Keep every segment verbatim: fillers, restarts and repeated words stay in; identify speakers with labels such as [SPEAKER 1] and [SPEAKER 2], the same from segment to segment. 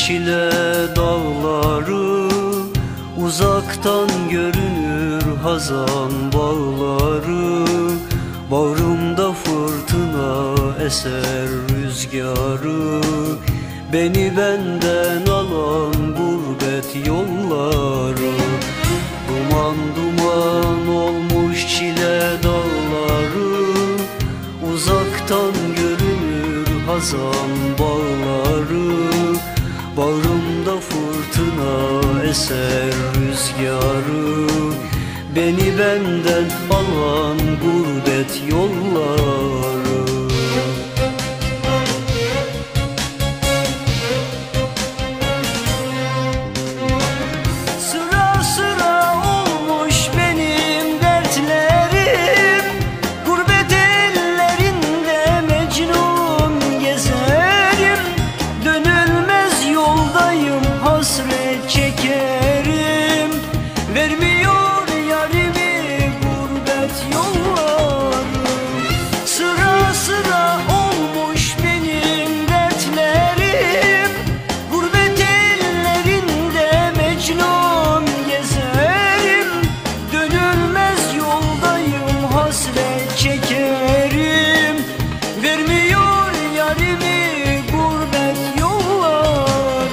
[SPEAKER 1] çile dağları, uzaktan görünür hazan bağları. Bağrımda fırtına eser rüzgarı, beni benden alan gurbet yolları. Duman duman olmuş çile dağları, uzaktan görünür hazan bağları. Bağrımda fırtına eser rüzgarı, beni benden alan gurbet yolları.
[SPEAKER 2] Hasret çekerim, vermiyor yarimi gurbet yolları. Sıra sıra olmuş benim dertlerim, gurbet ellerinde mecnun gezerim. Dönülmez yoldayım, hasret çekerim, vermiyor yarimi gurbet yolları.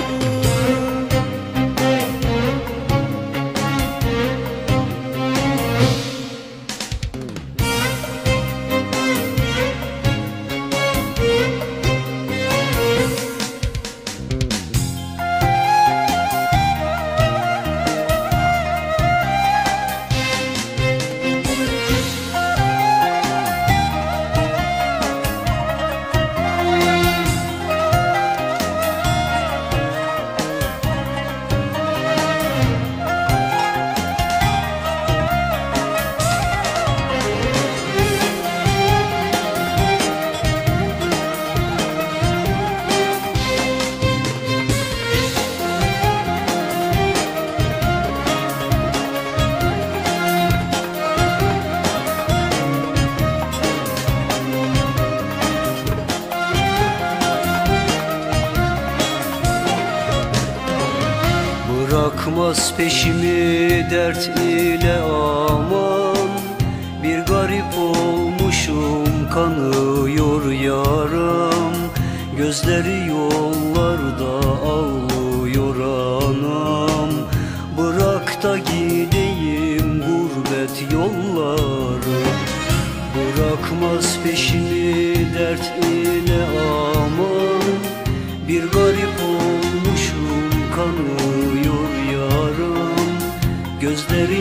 [SPEAKER 1] Bırakmaz peşimi dert ile aman, bir garip olmuşum kanıyor yaram. Gözleri yollarda ağlıyor anam, bırak da gideyim gurbet yolları. Bırakmaz peşimi dert ile aman, bir garip olmuşum kanıyor yaram. Gözleri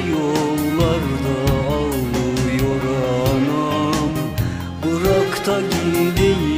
[SPEAKER 1] yollarda ağlıyor anam, bırak da gideyim